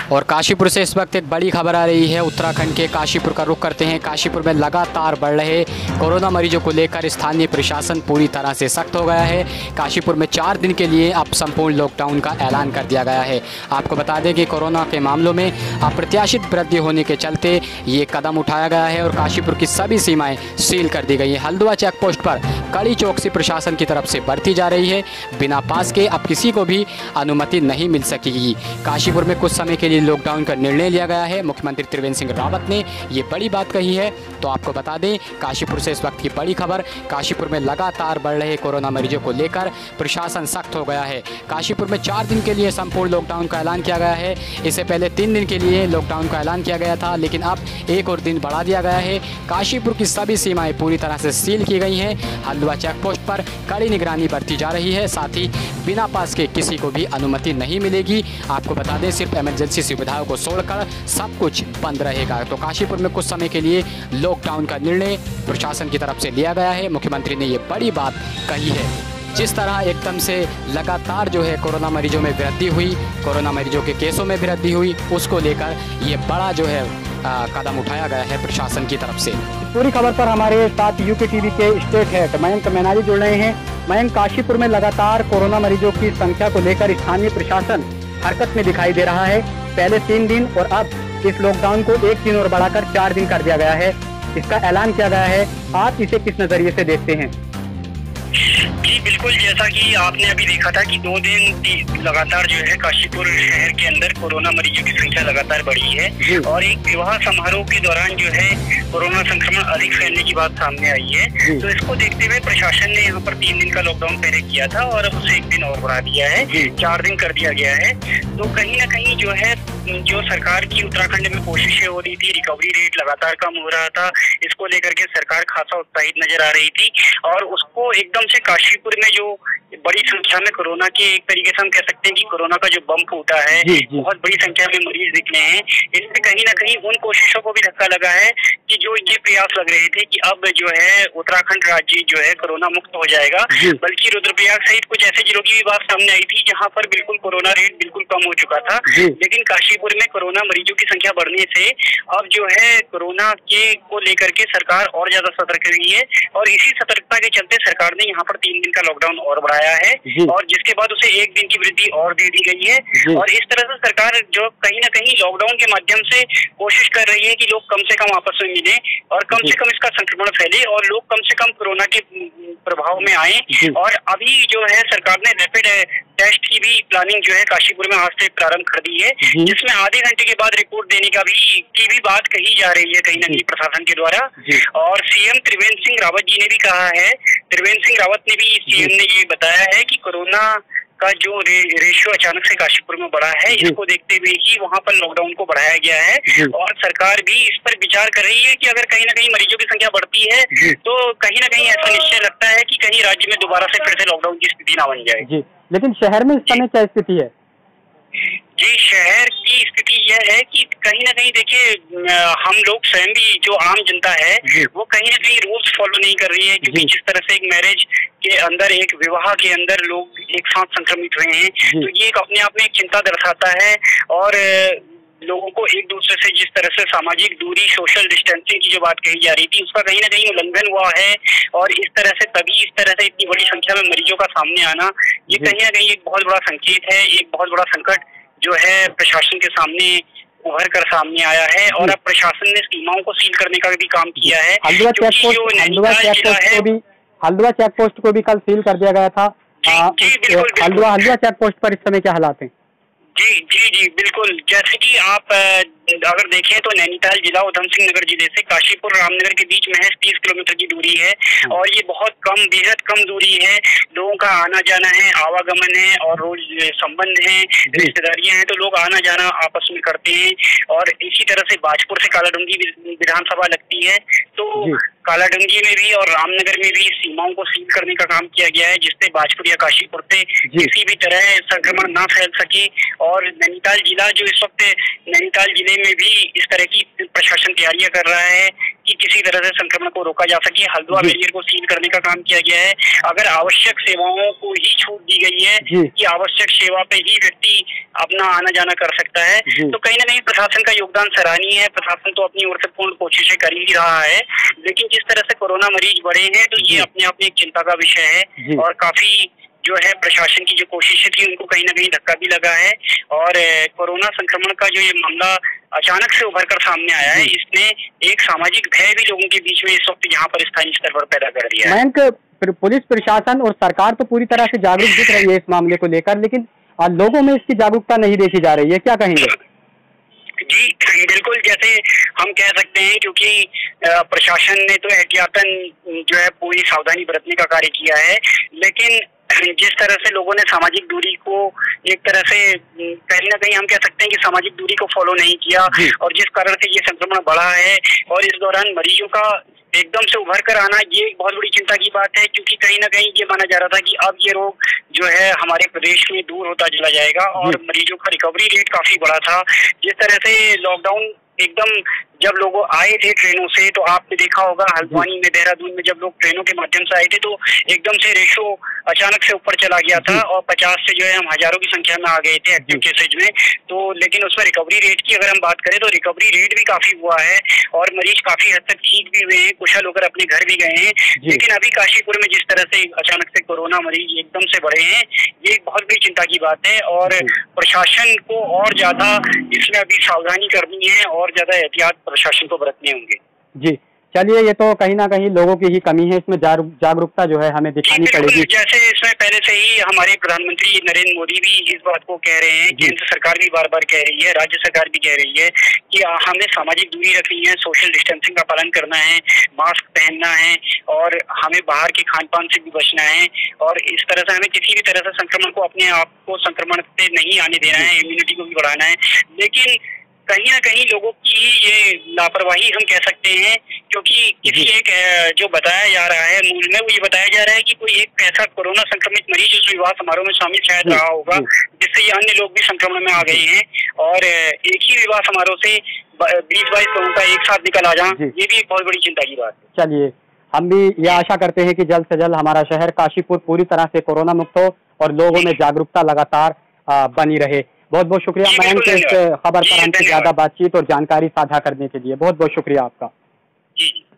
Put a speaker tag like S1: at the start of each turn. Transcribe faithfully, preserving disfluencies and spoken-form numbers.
S1: और काशीपुर से इस वक्त एक बड़ी खबर आ रही है। उत्तराखंड के काशीपुर का रुख करते हैं। काशीपुर में लगातार बढ़ रहे कोरोना मरीजों को लेकर स्थानीय प्रशासन पूरी तरह से सख्त हो गया है। काशीपुर में चार दिन के लिए अब संपूर्ण लॉकडाउन का ऐलान कर दिया गया है। आपको बता दें कि कोरोना के मामलों में अप्रत्याशित वृद्धि होने के चलते ये कदम उठाया गया है और काशीपुर की सभी सीमाएँ सील कर दी गई हैं। हल्द्वानी चेक पोस्ट पर कड़ी चौकसी प्रशासन की तरफ से बरती जा रही है। बिना पास के अब किसी को भी अनुमति नहीं मिल सकेगी। काशीपुर में कुछ समय के लिए लॉकडाउन का निर्णय लिया गया है। मुख्यमंत्री त्रिवेंद्र सिंह रावत ने ये बड़ी बात कही है। तो आपको बता दें, काशीपुर से इस वक्त की बड़ी खबर। काशीपुर में लगातार बढ़ रहे कोरोना मरीजों को लेकर प्रशासन सख्त हो गया है। काशीपुर में चार दिन के लिए संपूर्ण लॉकडाउन का ऐलान किया गया है। इससे पहले तीन दिन के लिए लॉकडाउन का ऐलान किया गया था, लेकिन अब एक और दिन बढ़ा दिया गया है। काशीपुर की सभी सीमाएं पूरी तरह से सील की गई हैं। हल्द्वानी चेक पोस्ट पर कड़ी निगरानी बरती जा रही है। साथ ही बिना पास के किसी को भी अनुमति नहीं मिलेगी। आपको बता दें, सिर्फ इमरजेंसी सुविधाओं को छोड़कर सब कुछ बंद रहेगा। तो काशीपुर में कुछ समय के लिए लॉकडाउन का निर्णय प्रशासन की तरफ से लिया गया है। मुख्यमंत्री ने ये बड़ी बात कही है। जिस तरह एकदम से लगातार जो है कोरोना मरीजों में वृद्धि हुई, कोरोना मरीजों के केसों में वृद्धि हुई, उसको लेकर ये बड़ा जो है आ, कदम उठाया गया है प्रशासन की तरफ से।
S2: पूरी खबर पर हमारे साथ यूपी टीवी के स्टेट हेड मयंक मैनाली जुड़ रहे हैं। मयंक, काशीपुर में लगातार कोरोना मरीजों की संख्या को लेकर स्थानीय प्रशासन हरकत में दिखाई दे रहा है। पहले तीन दिन और अब इस लॉकडाउन को एक दिन और बढ़ाकर चार दिन कर दिया गया है। इसका ऐलान किया गया है। आप इसे किस नजरिए से देखते हैं?
S3: जी बिल्कुल, जैसा कि आपने अभी देखा था कि दो दिन लगातार जो है काशीपुर शहर के अंदर कोरोना मरीजों की संख्या लगातार बढ़ी है और एक विवाह समारोह के दौरान जो है कोरोना संक्रमण अधिक फैलने की बात सामने आई है। तो इसको देखते हुए प्रशासन ने यहाँ पर तीन दिन का लॉकडाउन पहले किया था और अब उसे एक दिन और बढ़ा दिया है, चार दिन कर दिया गया है। तो कहीं ना कहीं जो है जो सरकार की उत्तराखंड में कोशिशें हो रही थी, रिकवरी रेट लगातार कम हो रहा था, इसको लेकर के सरकार खासा उत्साहित नजर आ रही थी और उसको एकदम से काशीपुर में जो बड़ी संख्या में कोरोना के एक तरीके से हम कह सकते हैं कि कोरोना का जो बम फूटा है, बहुत बड़ी संख्या में मरीज निकले हैं, इसमें कहीं ना कहीं उन कोशिशों को भी धक्का लगा है कि जो ये प्रयास लग रहे थे कि अब जो है उत्तराखंड राज्य जो है कोरोना मुक्त हो जाएगा। बल्कि रुद्रप्रयाग सहित कुछ ऐसे जिलों की भी बात सामने आई थी जहाँ पर बिल्कुल कोरोना रेट बिल्कुल कम हो चुका था, लेकिन काशीपुर में कोरोना मरीजों की संख्या बढ़ने से अब जो है कोरोना के को लेकर के सरकार और ज्यादा सतर्क रही है और इसी सतर्कता के चलते सरकार ने यहाँ पर तीन दिन का लॉकडाउन और बढ़ाया है और जिसके बाद उसे एक दिन की वृद्धि और दे दी गई है। और इस तरह से सरकार जो कहीं ना कहीं लॉकडाउन के माध्यम से कोशिश कर रही है कि लोग कम से कम आपस में मिले और कम से कम इसका संक्रमण फैले और लोग कम से कम कोरोना के प्रभाव में आए। और अभी जो है सरकार ने रैपिड टेस्ट की भी प्लानिंग जो है काशीपुर में आज से प्रारंभ कर दी है, जिसमें आधे घंटे के बाद रिपोर्ट देने का भी की भी बात कही जा रही है कहीं ना कहीं प्रशासन के द्वारा। और सीएम त्रिवेंद्र सिंह रावत जी ने भी कहा है, त्रिवेंद्र सिंह रावत ने भी सीएम ने ये बताया है कि कोरोना का जो रे, रेशियो अचानक से काशीपुर में बढ़ा है, इसको देखते हुए ही वहाँ पर लॉकडाउन को बढ़ाया गया है और सरकार भी इस पर विचार कर रही है कि अगर कहीं ना कहीं मरीजों की संख्या बढ़ती है तो कहीं ना कहीं ऐसा निश्चय लगता है कि कहीं राज्य में दोबारा से फिर से लॉकडाउन की स्थिति ना बन जाए।
S2: जी, लेकिन शहर में इस समय क्या स्थिति है?
S3: जी, शहर की स्थिति यह है कि कहीं ना कहीं देखिए हम लोग स्वयं भी जो आम जनता है वो कहीं ना कहीं रूल्स फॉलो नहीं कर रही है, क्योंकि जिस तरह से एक मैरिज के अंदर, एक विवाह के अंदर लोग एक साथ संक्रमित हुए हैं, तो ये एक अपने आप में एक चिंता दर्शाता है। और लोगों को एक दूसरे से जिस तरह से सामाजिक दूरी, सोशल डिस्टेंसिंग की जो बात कही जा रही थी, उसका कहीं ना कहीं उल्लंघन हुआ है और इस तरह से तभी इस तरह से इतनी बड़ी संख्या में मरीजों का सामने आना, ये कहीं ना कहीं एक बहुत बड़ा संकेत है, एक बहुत बड़ा संकट जो है प्रशासन के सामने उभर कर सामने आया है। और अब प्रशासन ने सीमाओं को सील करने का भी काम किया है।
S2: हल्द्वानी चेक पोस्ट को भी कल सील कर दिया गया था। हल्द्वानी चेक पोस्ट पर इस समय क्या हालात हैं?
S3: जी जी जी बिल्कुल, जैसे कि आप अगर देखें तो नैनीताल जिला उधम सिंह नगर जिले से काशीपुर रामनगर के बीच महज तीस किलोमीटर की दूरी है और ये बहुत कम, बेहद कम दूरी है। लोगों का आना जाना है, आवागमन है और रोज संबंध है, रिश्तेदारियां हैं, तो लोग आना जाना आपस में करते हैं। और इसी तरह से बाजपुर से कालाडूंगी विधानसभा लगती है, तो कालाडूंगी में भी और रामनगर में भी सीमाओं को सील करने का काम किया गया है, जिससे बाजपुर या काशीपुर से किसी भी तरह संक्रमण ना फैल सके। और नैनीताल जिला जो इस वक्त नैनीताल जिले में भी इस तरह की प्रशासन तैयारियां कर रहा है कि किसी तरह से संक्रमण को रोका जा सके। हल्द्वार बैरियर को सील करने का काम किया गया है। अगर आवश्यक सेवाओं को ही छूट दी गई है कि आवश्यक सेवा पे ही व्यक्ति अपना आना जाना कर सकता है, तो कहीं ना कहीं प्रशासन का योगदान सराहनीय है। प्रशासन तो अपनी ओर से पूर्ण कोशिशें कर ही रहा है, लेकिन जिस तरह से कोरोना मरीज बढ़े हैं तो ये अपने आप में एक चिंता का विषय है और काफी जो है प्रशासन की जो कोशिशें थी उनको कहीं ना कहीं धक्का भी लगा है। और कोरोना संक्रमण का जो ये मामला अचानक से उभर कर सामने आया है, इसने एक सामाजिक भय भी लोगों के बीच में इस वक्त यहाँ पर स्थानीय स्तर पर पैदा कर दिया है।
S2: मयंक, पुलिस प्रशासन और सरकार तो पूरी तरह से जागरूक दिख रही है इस मामले को लेकर, लेकिन लोगों में इसकी जागरूकता नहीं देखी जा रही है, क्या कहेंगे?
S3: जी बिल्कुल, जैसे हम कह सकते हैं क्योंकि प्रशासन ने तो एहतियातन जो है पूरी सावधानी बरतने का कार्य किया है, लेकिन जिस तरह से लोगों ने सामाजिक दूरी को एक तरह से कहीं ना कहीं हम कह सकते हैं कि सामाजिक दूरी को फॉलो नहीं किया और जिस कारण से ये संक्रमण बढ़ा है और इस दौरान मरीजों का एकदम से उभर कर आना, ये एक बहुत बड़ी चिंता की बात है क्योंकि कहीं ना कहीं ये माना जा रहा था कि अब ये रोग जो है हमारे प्रदेश में दूर होता चला जाएगा और मरीजों का रिकवरी रेट काफी बड़ा था। जिस तरह से लॉकडाउन एकदम जब लोग आए थे ट्रेनों से, तो आपने देखा होगा हल्द्वानी में, देहरादून में जब लोग ट्रेनों के माध्यम से आए थे तो एकदम से रेशो अचानक से ऊपर चला गया था और पचास से जो है हम हजारों की संख्या में आ गए थे एक्टिव केसेज में। तो लेकिन उसमें रिकवरी रेट की अगर हम बात करें तो रिकवरी रेट भी काफी हुआ है और मरीज काफी हद तक ठीक भी हुए हैं, कुशल होकर अपने घर भी गए हैं। लेकिन अभी काशीपुर में जिस तरह से अचानक से कोरोना मरीज एकदम से बढ़े हैं, ये एक बहुत बड़ी चिंता की बात है और प्रशासन को और ज्यादा इसमें अभी सावधानी करनी है और ज्यादा एहतियात प्रशासन को बरतने होंगे।
S2: जी चलिए, ये तो कहीं ना कहीं लोगों की ही कमी है, इसमें जागरूकता जो है हमें दिखानी पड़ेगी।
S3: जैसे इसमें पहले से ही हमारे प्रधानमंत्री नरेंद्र मोदी भी इस बात को कह रहे हैं, केंद्र सरकार भी बार बार कह रही है, राज्य सरकार भी कह रही है कि हमें सामाजिक दूरी रखनी है, सोशल डिस्टेंसिंग का पालन करना है, मास्क पहनना है और हमें बाहर के खान पान से भी बचना है और इस तरह से हमें किसी भी तरह से संक्रमण को अपने आप को संक्रमण से नहीं आने देना है, इम्यूनिटी को भी बढ़ाना है। लेकिन कहीं ना कहीं लोगों की ये लापरवाही हम कह सकते हैं क्योंकि किसी एक जो बताया जा रहा है मूल में वो ये बताया जा रहा है कि कोई एक ऐसा कोरोना संक्रमित मरीज उस विवाह समारोह में शामिल शायद रहा होगा जिससे ये अन्य लोग भी संक्रमण में आ गए हैं और एक ही विवाह समारोह से बीस बाईस लोगों का एक साथ निकल आ जाए, ये भी एक बहुत बड़ी चिंता की बात है।
S2: चलिए, हम भी ये आशा करते हैं कि जल्द से जल्द हमारा शहर काशीपुर पूरी तरह से कोरोना मुक्त हो और लोगों में जागरूकता लगातार बनी रहे। बहुत बहुत शुक्रिया मयंक, इस खबर पर हमसे ज्यादा बातचीत और जानकारी साझा करने के लिए बहुत बहुत शुक्रिया आपका।